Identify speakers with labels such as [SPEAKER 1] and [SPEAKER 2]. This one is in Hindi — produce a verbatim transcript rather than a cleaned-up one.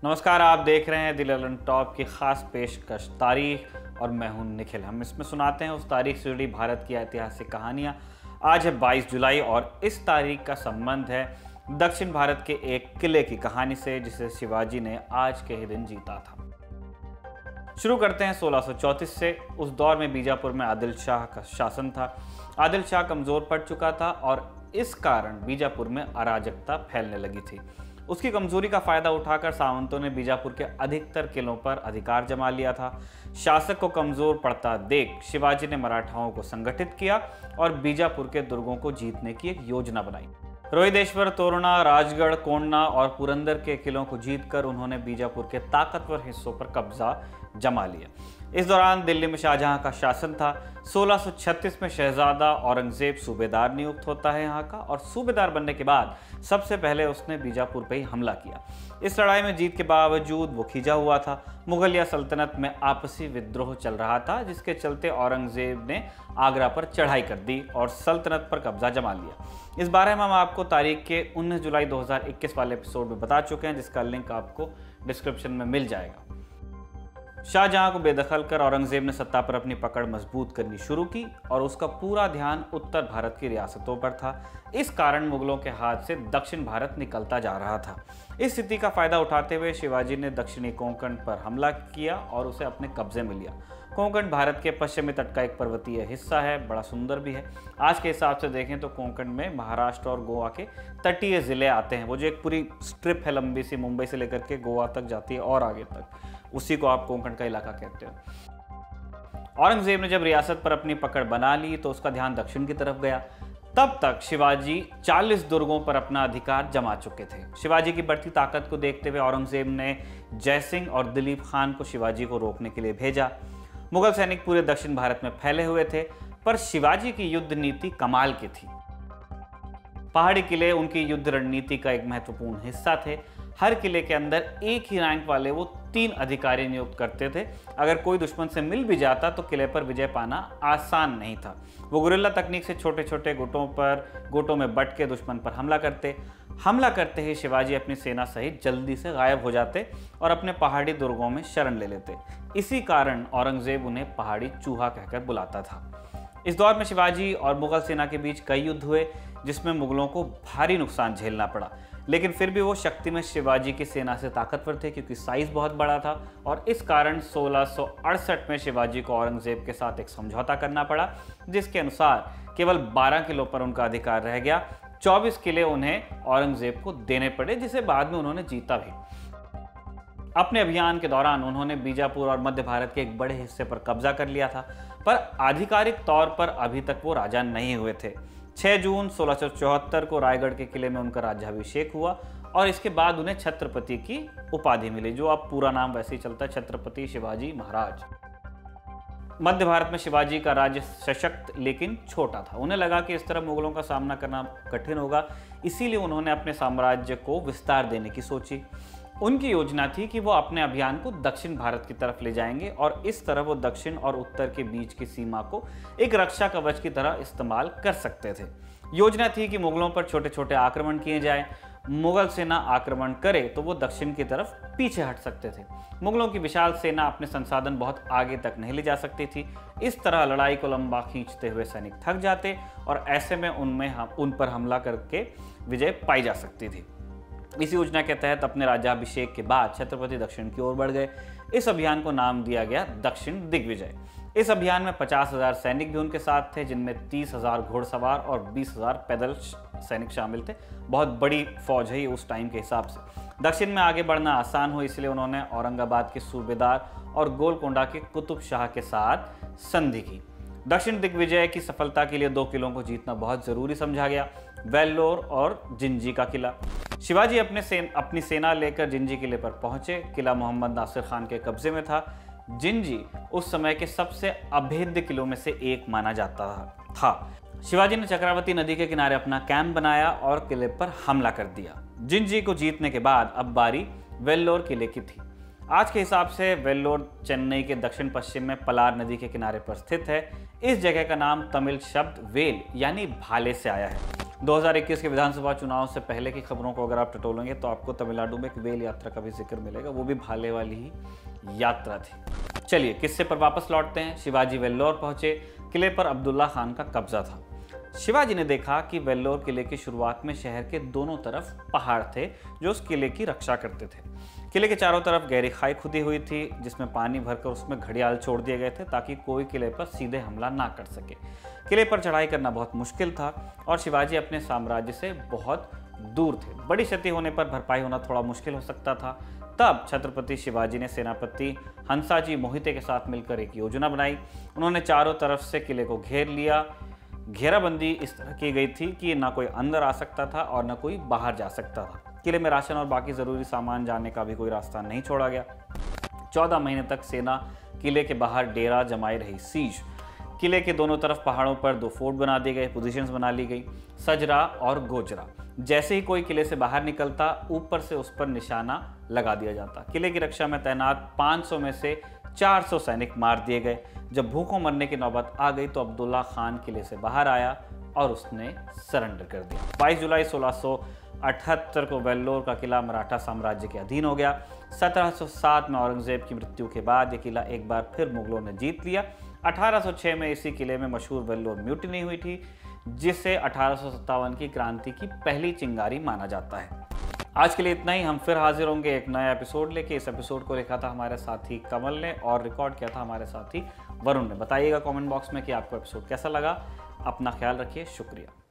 [SPEAKER 1] नमस्कार, आप देख रहे हैं द ललन टॉप की खास पेशकश तारीख और मैं हूं निखिल। हम इसमें सुनाते हैं उस तारीख से जुड़ी भारत की ऐतिहासिक कहानियां। आज है बाईस जुलाई और इस तारीख का संबंध है दक्षिण भारत के एक किले की कहानी से जिसे शिवाजी ने आज के ही दिन जीता था। शुरू करते हैं सोलह सौ चौंतीस से। उस दौर में बीजापुर में आदिल शाह का शासन था। आदिल शाह कमजोर पड़ चुका था और इस कारण बीजापुर में अराजकता फैलने लगी थी। उसकी कमजोरी का फायदा उठाकर सावंतों ने बीजापुर के अधिकतर किलों पर अधिकार जमा लिया था। शासक को कमजोर पड़ता देख शिवाजी ने मराठाओं को संगठित किया और बीजापुर के दुर्गों को जीतने की एक योजना बनाई। रोहिदेश्वर, तोरणा, राजगढ़, कोंडा और पुरंदर के किलों को जीतकर उन्होंने बीजापुर के ताकतवर हिस्सों पर कब्जा जमा लिया। इस दौरान दिल्ली में शाहजहां का शासन था। सोलह सौ छत्तीस में शहजादा औरंगजेब सूबेदार नियुक्त होता है यहाँ का, और सूबेदार बनने के बाद सबसे पहले उसने बीजापुर पर ही हमला किया। इस लड़ाई में जीत के बावजूद वो खिंचा हुआ था। मुगलिया सल्तनत में आपसी विद्रोह चल रहा था, जिसके चलते औरंगजेब ने आगरा पर चढ़ाई कर दी और सल्तनत पर कब्जा जमा लिया। इस बारे में हम आपको तारीख के उन्नीस जुलाई दो हज़ार इक्कीस वाले एपिसोड में बता चुके हैं, जिसका लिंक आपको डिस्क्रिप्शन में मिल जाएगा। शाहजहां को बेदखल कर औरंगजेब ने सत्ता पर अपनी पकड़ मजबूत करनी शुरू की और उसका पूरा ध्यान उत्तर भारत की रियासतों पर था। इस कारण मुगलों के हाथ से दक्षिण भारत निकलता जा रहा था। इस स्थिति का फायदा उठाते हुए शिवाजी ने दक्षिणी कोंकण पर हमला किया और उसे अपने कब्जे में लिया। कोंकण भारत के पश्चिमी तट का एक पर्वतीय हिस्सा है, बड़ा सुंदर भी है। आज के हिसाब से देखें तो कोंकण में महाराष्ट्र और गोवा के तटीय जिले आते हैं। वो जो एक पूरी स्ट्रिप है लंबी सी, मुंबई से लेकर के गोवा तक जाती है और आगे तक, उसी को आप कोंकण का इलाका कहते हो। औरंगजेब ने जब रियासत पर अपनी पकड़ बना ली तो उसका ध्यान दक्षिण की तरफ गया। तब तक शिवाजी चालीस दुर्गों पर अपना अधिकार जमा चुके थे। शिवाजी की बढ़ती ताकत को देखते हुए औरंगजेब ने जयसिंह और दिलीप खान को शिवाजी को रोकने के लिए भेजा। मुगल सैनिक पूरे दक्षिण भारत में फैले हुए थे, पर शिवाजी की युद्ध नीति कमाल की थी। पहाड़ी किले उनकी युद्ध रणनीति का एक महत्वपूर्ण हिस्सा थे। हर किले के अंदर एक ही रैंक वाले वो तीन अधिकारी नियुक्त करते थे। अगर कोई दुश्मन से मिल भी जाता तो किले पर विजय पाना आसान नहीं था। वो गुरिल्ला तकनीक से छोटे छोटे गुटों पर गुटों में बट के दुश्मन पर हमला करते। हमला करते ही शिवाजी अपनी सेना सहित जल्दी से गायब हो जाते और अपने पहाड़ी दुर्गों में शरण ले लेते। इसी कारण औरंगजेब उन्हें पहाड़ी चूहा कहकर बुलाता था। इस दौर में शिवाजी और मुगल सेना के बीच कई युद्ध हुए, जिसमें मुगलों को भारी नुकसान झेलना पड़ा, लेकिन फिर भी वो शक्ति में शिवाजी की सेना से ताकतवर थे, क्योंकि साइज बहुत बड़ा था। और इस कारण सोलह सौ अड़सठ में शिवाजी को औरंगजेब के साथ एक समझौता करना पड़ा, जिसके अनुसार केवल बारह किलों पर उनका अधिकार रह गया। चौबीस किले उन्हें औरंगजेब को देने पड़े, जिसे बाद में उन्होंने जीता भी। अपने अभियान के दौरान उन्होंने बीजापुर और मध्य भारत के एक बड़े हिस्से पर कब्जा कर लिया था, पर आधिकारिक तौर पर अभी तक वो राजा नहीं हुए थे। छह जून सोलह सौ चौहत्तर को रायगढ़ के किले में उनका राज्याभिषेक हुआ और इसके बाद उन्हें छत्रपति की उपाधि मिली, जो अब पूरा नाम वैसे ही चलता है, छत्रपति शिवाजी महाराज। मध्य भारत में शिवाजी का राज्य सशक्त लेकिन छोटा था। उन्हें लगा कि इस तरह मुगलों का सामना करना कठिन होगा, इसीलिए उन्होंने अपने साम्राज्य को विस्तार देने की सोची। उनकी योजना थी कि वो अपने अभियान को दक्षिण भारत की तरफ ले जाएंगे और इस तरह वो दक्षिण और उत्तर के बीच की सीमा को एक रक्षा कवच की तरह इस्तेमाल कर सकते थे। योजना थी कि मुगलों पर छोटे छोटे आक्रमण किए जाएं। मुगल सेना आक्रमण करे तो वो दक्षिण की तरफ पीछे हट सकते थे। मुगलों की विशाल सेना अपने संसाधन बहुत आगे तक नहीं ले जा सकती थी। इस तरह लड़ाई को लंबा खींचते हुए सैनिक थक जाते और ऐसे में उनमें हम उन पर हमला करके विजय पाई जा सकती थी। इस योजना के तहत अपने राज्याभिषेक के बाद छत्रपति दक्षिण की ओर बढ़ गए। इस अभियान को नाम दिया गया दक्षिण दिग्विजय। इस अभियान में पचास हजार सैनिक भी उनके साथ थे, जिनमें तीस हजार घुड़सवार और बीस हजार पैदल सैनिक शामिल थे। बहुत बड़ी फौज है ये उस टाइम के हिसाब से। दक्षिण में आगे बढ़ना आसान हो, इसलिए उन्होंने औरंगाबाद के सूबेदार और गोलकोंडा के कुतुब शाह के साथ संधि की। दक्षिण दिग्विजय की सफलता के लिए दो किलों को जीतना बहुत जरूरी समझा गया, वेल्लोर और जिंजी का किला। शिवाजी अपने सेन, अपनी सेना लेकर जिंजी किले पर पहुंचे। किला मोहम्मद नासिर खान के कब्जे में था। जिंजी उस समय के सबसे अभेद्य किलों में से एक माना जाता था। शिवाजी ने चक्रवाती नदी के किनारे अपना कैंप बनाया और किले पर हमला कर दिया। जिंजी को जीतने के बाद अब बारी वेल्लोर किले की थी। आज के हिसाब से वेल्लोर चेन्नई के दक्षिण पश्चिम में पलार नदी के किनारे पर स्थित है। इस जगह का नाम तमिल शब्द वेल यानी भाले से आया है। दो हज़ार इक्कीस के विधानसभा चुनाव से पहले की खबरों को अगर आप टटोलेंगे तो आपको तमिलनाडु में एक वेल यात्रा का भी जिक्र मिलेगा, वो भी भाले वाली ही यात्रा थी। चलिए किस्से पर वापस लौटते हैं। शिवाजी वेल्लोर पहुंचे। किले पर अब्दुल्ला खान का कब्जा था। शिवाजी ने देखा कि वेल्लोर किले की शुरुआत में शहर के दोनों तरफ पहाड़ थे जो उस किले की रक्षा करते थे। किले के चारों तरफ गहरी खाई खुदी हुई थी जिसमें पानी भरकर उसमें घड़ियाल छोड़ दिए गए थे ताकि कोई किले पर सीधे हमला ना कर सके। किले पर चढ़ाई करना बहुत मुश्किल था और शिवाजी अपने साम्राज्य से बहुत दूर थे। बड़ी क्षति होने पर भरपाई होना थोड़ा मुश्किल हो सकता था। तब छत्रपति शिवाजी ने सेनापति हंसाजी मोहिते के साथ मिलकर एक योजना बनाई। उन्होंने चारों तरफ से किले को घेर लिया। घेराबंदी इस तरह की गई थी कि ना कोई अंदर आ सकता था और ना कोई बाहर जा सकता था। किले में राशन और बाकी ज़रूरी सामान जाने का भी कोई रास्ता नहीं छोड़ा गया। चौदह महीने तक सेना किले के बाहर डेरा जमाई रही। सीज किले के दोनों तरफ पहाड़ों पर दो फोर्ट बना दिए गए, पोजीशंस बना ली गई, सजरा और गोजरा। जैसे ही कोई किले से बाहर निकलता ऊपर से उस पर निशाना लगा दिया जाता। किले की रक्षा में तैनात पाँच सौ में से चार सौ सैनिक मार दिए गए। जब भूखों मरने की नौबत आ गई तो अब्दुल्ला खान किले से बाहर आया और उसने सरेंडर कर दिया। बाईस जुलाई सोलह सौ अठहत्तर को वेल्लोर का किला मराठा साम्राज्य के अधीन हो गया। सत्रह सौ सात में औरंगजेब की मृत्यु के बाद यह किला एक बार फिर मुगलों ने जीत लिया। अठारह सौ छह में इसी किले में मशहूर वेल्लोर म्यूटिनी हुई थी जिसे अठारह सौ सत्तावन की क्रांति की पहली चिंगारी माना जाता है। आज के लिए इतना ही। हम फिर हाजिर होंगे एक नया एपिसोड लेके। इस एपिसोड को लिखा था हमारे साथी कमल ने और रिकॉर्ड किया था हमारे साथी वरुण ने। बताइएगा कमेंट बॉक्स में कि आपको एपिसोड कैसा लगा। अपना ख्याल रखिए। शुक्रिया।